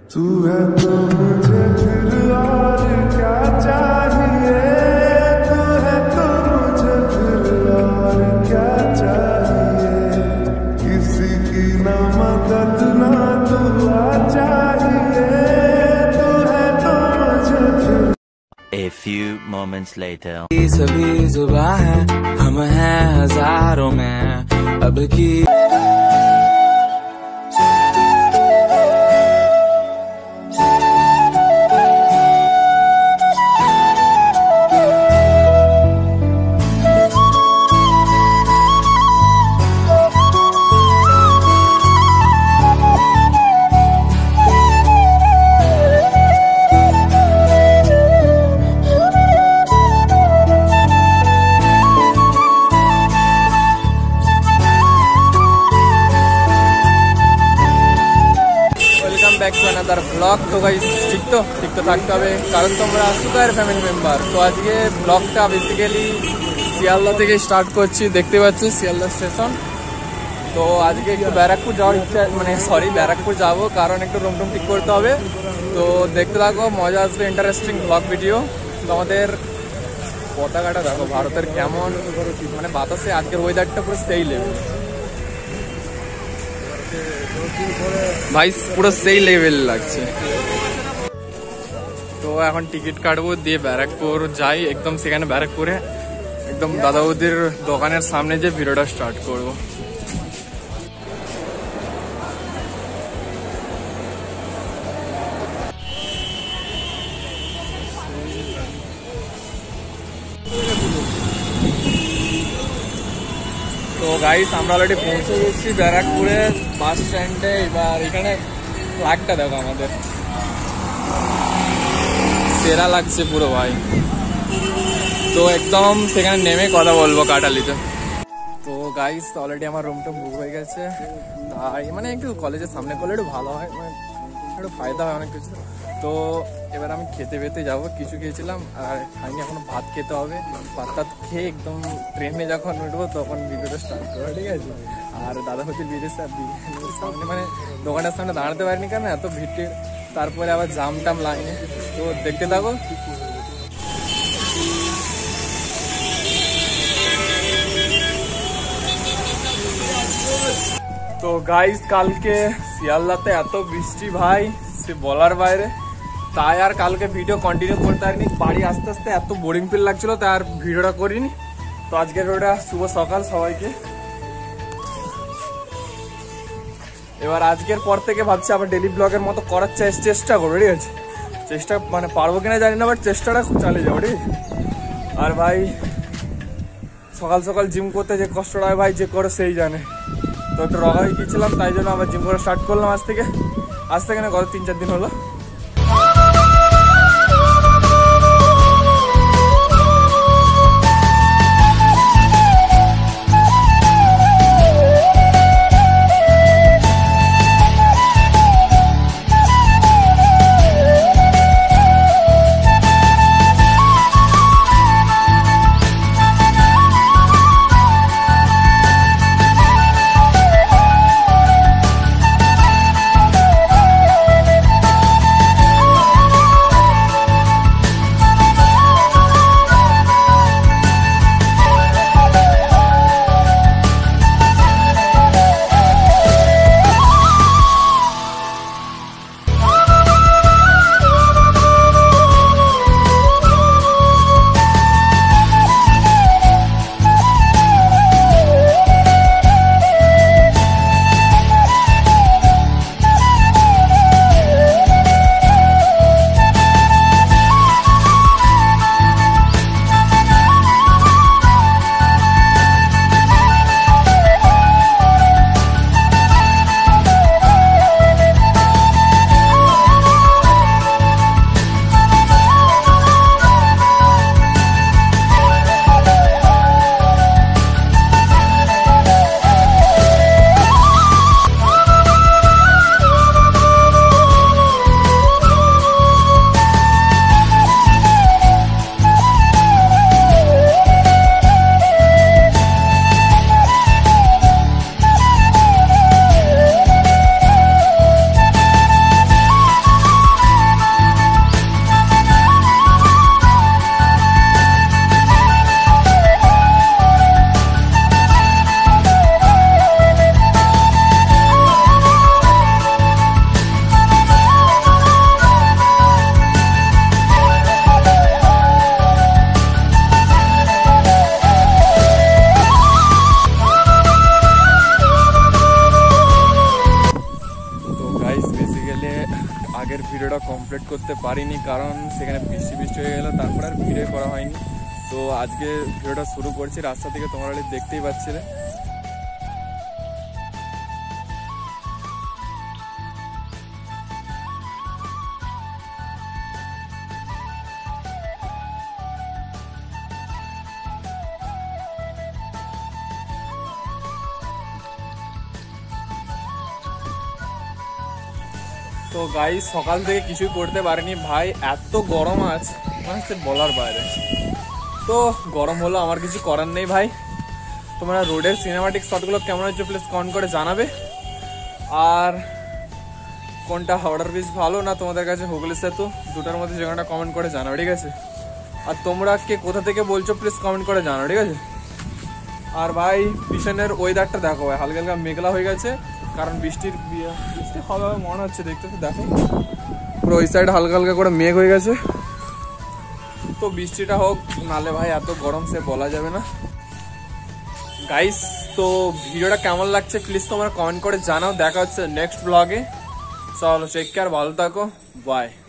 तू है तो मुझे फिर और क्या चाहिए, तू है तो मुझे फिर और क्या चाहिए, किसी की ना मदद ना दुआ चाहिए, तू है तो मुझे फिर। A few moments later. सभी जुबां है, हम हैं हजारों में अब की। Back to another blog. तो गाइस ठीक तो থাকতে হবে কারণ তোমরা সুগার ফ্যামিলি মেম্বার। তো আজকে ব্লগটা বেসিক্যালি শিয়ালদা থেকে স্টার্ট করছি, দেখতে পাচ্ছি শিয়ালদা স্টেশন। তো আজকে একটু ব্যারাকপুর যাওয়ার ইচ্ছা, মানে সরি ব্যারাকপুর যাব কারণ একটু রুম টুম ঠিক করতে হবে। তো দেখতে থাকো, মজা আসবে, ইন্টারেস্টিং ব্লগ ভিডিও। তো আমাদের পতাকাটা দেখো ভারতের কেমন, মানে বাতাসে আজকের ওয়েদারটা পুরো সেই লেভেল ভাই, পুরো সেই লেভেল লাগছে। তো এখন টিকিট কাটবো, দিয়ে ব্যারাকপুর যাই একদম। সেখানে ব্যারাকপুরে একদম দাদা বৌদির দোকানের সামনে যে ভিডিওটা স্টার্ট করবো। তো গাইস আমরা অলরেডি পৌঁছে গেছি ব্যারাকপুরে বাস স্ট্যান্ডে। এবার এখানে ফ্ল্যাগটা দেখো, আমাদের সেরা লাগছে পুরো ভাই। তো একদম সেখানে নেমে কথা বলবো কাটালিতে। তো গাইস অলরেডি আমার রুমটা বুক হয়ে গেছে, তাই মানে একটু কলেজের সামনে করলে একটু ভালো হয়, মানে একটু ফায়দা হয় অনেক কিছু। তো এবার আমি খেতে যাবো, কিছু খেয়েছিলাম আর খাইনি, এখনো ভাত খেতে হবে। ভাত টাত খেয়ে একদম ট্রেনে যখন উঠবো তখন ভিডিওটা স্টার্ট করবো, ঠিক আছে। আর দাদা হচ্ছে বিদেশে সামনে, মানে দোকানের সামনে দাঁড়াতে পারিনি কেন এত ভিড়, তারপরে আবার জাম টাম লাইনে। তো দেখতে থাকো। তো গাইস কালকে শিয়ালদাতে এত বৃষ্টি ভাই, সে বলার বাইরে। তাই আর কালকে ভিডিও কন্টিনিউ করতে পারিনি, বাড়ি আস্তে আস্তে এত বোরিং ফিল লাগছিল, তাই আর ভিডিওটা করিনি। তো আজকের ভিডিওটা শুভ সকাল সবাইকে। এবার আজকের পর থেকে ভাবছি আবার ডেলি ব্লগের মতো করার চেষ্টা করবো, ঠিক আছে। চেষ্টা মানে পারবো কিনা জানি না, বাট চেষ্টাটা খুব চালিয়ে যাবো, ঠিক আছে। আর ভাই সকাল সকাল জিম করতে যে কষ্টটা হয় ভাই, যে করে সেই জানে। তো একটু রগা হয়ে গিয়েছিলাম, তাই জন্য আবার জিম করা স্টার্ট করলাম আজ থেকে না, গত 3-4 দিন হলো। গেলে আগের ভিডিওটা কমপ্লিট করতে পারিনি, কারণ সেখানে বৃষ্টি হয়ে গেল, তারপর আর ভিডিও করা হয়নি। তো আজকে ভিডিওটা শুরু করছি রাস্তা থেকে, তোমরা দেখতেই পাচ্ছিলে। তো গাইস সকাল থেকে কিছুই করতে পারিনি ভাই, এত গরম আজ মানে বলার বাইরে। তো গরম হলো, আমার কিছু করার নেই ভাই। তোমরা রোডের সিনেমাটিক শটগুলো কেমন হচ্ছে প্লিজ কমেন্ট করে জানাবে, আর কোনটা হাওড়ার ব্রিজ ভালো না তোমাদের কাছে হুগলি সেতু, দুটার মধ্যে যে কোনটা কমেন্ট করে জানাবে, ঠিক আছে? আর তোমরা কে কোথা থেকে বলছো প্লিজ কমেন্ট করে জানাও, ঠিক আছে? আর ভাই পিছনের ওয়েদারটা দেখো ভাই, হালকা হালকা মেঘলা হয়ে গেছে, কারণ বৃষ্টি হবে মনে হচ্ছে, দেখতে তো দেখো পুরো ওই সাইড হালকা হালকা করে মেঘ হয়ে গেছে। তো বৃষ্টিটা হোক, নালে ভাই এত গরম সে বলা যাবে না। গাইস তো ভিডিওটা কেমন লাগছে প্লিজ তোমরা কমেন্ট করে জানাও। দেখা হচ্ছে নেক্সট ব্লগে। চলো টেক কেয়ার, ভালো থাকো, বাই।